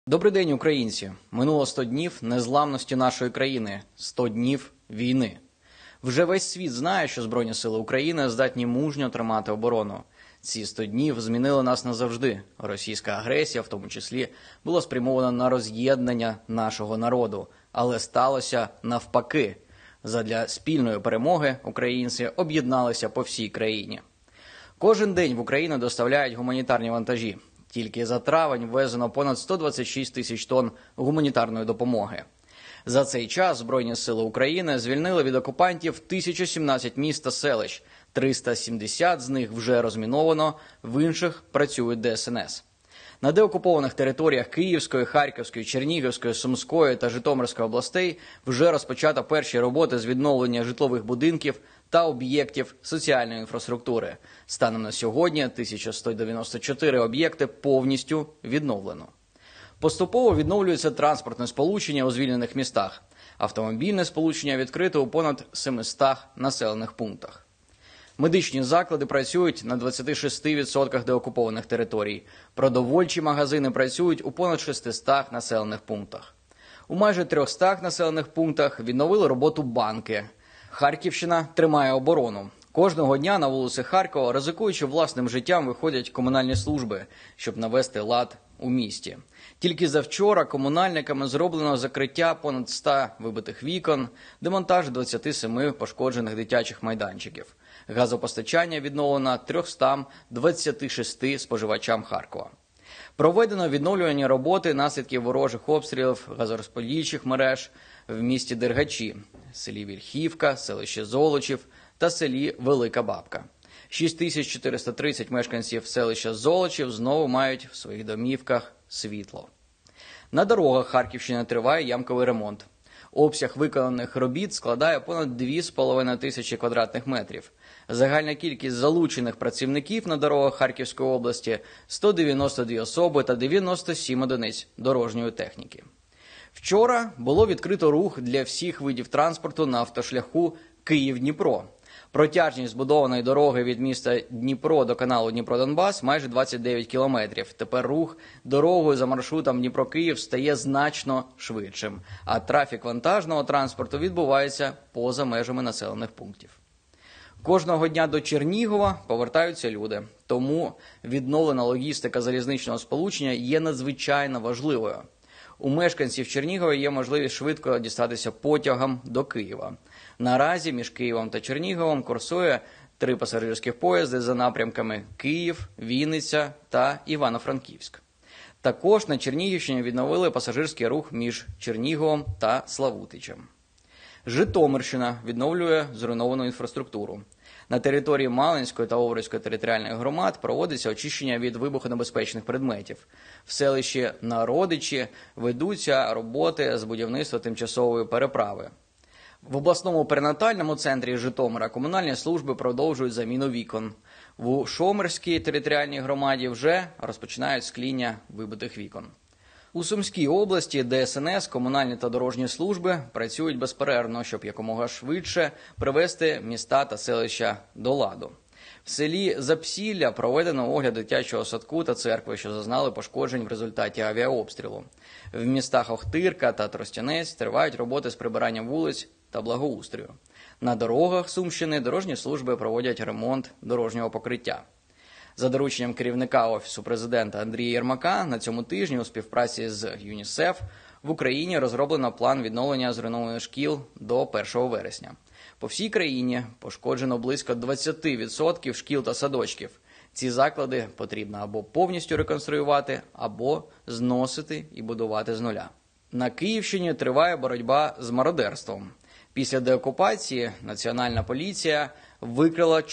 Добрий день, українці! Минуло 100 днів незламності нашої країни, 100 днів війни. Вже весь світ знає, що Збройні сили України здатні мужньо тримати оборону. Ці 100 днів змінили нас назавжди. Російська агресія, в тому числі, була спрямована на роз'єднання нашого народу. Але сталося навпаки. Задля спільної перемоги українці об'єдналися по всій країні. Кожен день в Україну доставляють гуманітарні вантажі. Тільки за травень ввезено понад 126 тисяч тонн гуманітарної допомоги. За цей час Збройні сили України звільнили від окупантів 1017 міст та селищ, 370 з них вже розміновано, в інших працюють ДСНС. На деокупованих територіях Київської, Харківської, Чернігівської, Сумської та Житомирської областей вже розпочато перші роботи з відновлення житлових будинків та об'єктів соціальної інфраструктури. Станом на сьогодні 1194 об'єкти повністю відновлено. Поступово відновлюється транспортне сполучення у звільнених містах. Автомобільне сполучення відкрито у понад 700 населених пунктах. Медичні заклади працюють на 26% деокупованих територій. Продовольчі магазини працюють у понад 600 населених пунктах. У майже 300 населених пунктах відновили роботу банки. Харківщина тримає оборону. Кожного дня на вулиці Харкова, ризикуючи власним життям, виходять комунальні служби, щоб навести лад у місті. Тільки завчора комунальниками зроблено закриття понад 100 вибитих вікон, демонтаж 27 пошкоджених дитячих майданчиків. Газопостачання відновлено 326 споживачам Харкова. Проведено відновлювані роботи наслідків ворожих обстрілів газорозподільчих мереж в місті Дергачі, селі Вільхівка, селище Золочів та селі Велика Бабка. 6430 мешканців селища Золочів знову мають в своїх домівках світло. На дорогах Харківщини триває ямковий ремонт. Обсяг виконаних робіт складає понад 2,5 тисячі квадратних метрів. Загальна кількість залучених працівників на дорогах Харківської області – 192 особи та 97 одиниць дорожньої техніки. Вчора було відкрито рух для всіх видів транспорту на автошляху Київ-Дніпро. Протяжність збудованої дороги від міста Дніпро до каналу Дніпро-Донбас майже 29 кілометрів. Тепер рух дорогою за маршрутом Дніпро-Київ стає значно швидшим, а трафік вантажного транспорту відбувається поза межами населених пунктів. Кожного дня до Чернігова повертаються люди, тому відновлена логістика залізничного сполучення є надзвичайно важливою. У мешканців Чернігова є можливість швидко дістатися потягом до Києва. Наразі між Києвом та Черніговом курсує 3 пасажирських поїзди за напрямками Київ, Вінниця та Івано-Франківськ. Також на Чернігівщині відновили пасажирський рух між Черніговом та Славутичем. Житомирщина відновлює зруйновану інфраструктуру. На території Малинської та Овруцької територіальних громад проводиться очищення від вибухонебезпечних предметів. В селищі Народичі ведуться роботи з будівництва тимчасової переправи. В обласному перинатальному центрі Житомира комунальні служби продовжують заміну вікон. В Шомерській територіальній громаді вже розпочинають скління вибитих вікон. У Сумській області ДСНС, комунальні та дорожні служби працюють безперервно, щоб якомога швидше привести міста та селища до ладу. В селі Запсілля проведено огляд дитячого садку та церкви, що зазнали пошкоджень в результаті авіаобстрілу. В містах Охтирка та Тростянець тривають роботи з прибиранням вулиць та благоустрою. На дорогах Сумщини дорожні служби проводять ремонт дорожнього покриття. За дорученням керівника Офісу президента Андрія Єрмака, на цьому тижні у співпраці з ЮНІСЕФ в Україні розроблено план відновлення зруйнованих шкіл до 1 вересня. По всій країні пошкоджено близько 20% шкіл та садочків. Ці заклади потрібно або повністю реконструювати, або зносити і будувати з нуля. На Київщині триває боротьба з мародерством. Після деокупації Національна поліція викрила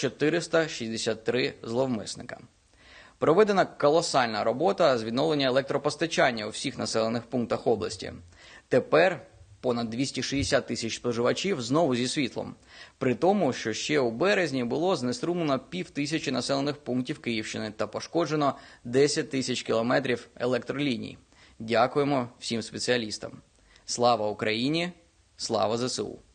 463 зловмисника. Проведена колосальна робота з відновлення електропостачання у всіх населених пунктах області. Тепер понад 260 тисяч споживачів знову зі світлом. При тому, що ще у березні було знеструмлено 5000 населених пунктів Київщини та пошкоджено 10 тисяч кілометрів електроліній. Дякуємо всім спеціалістам. Слава Україні! Слава ЗСУ!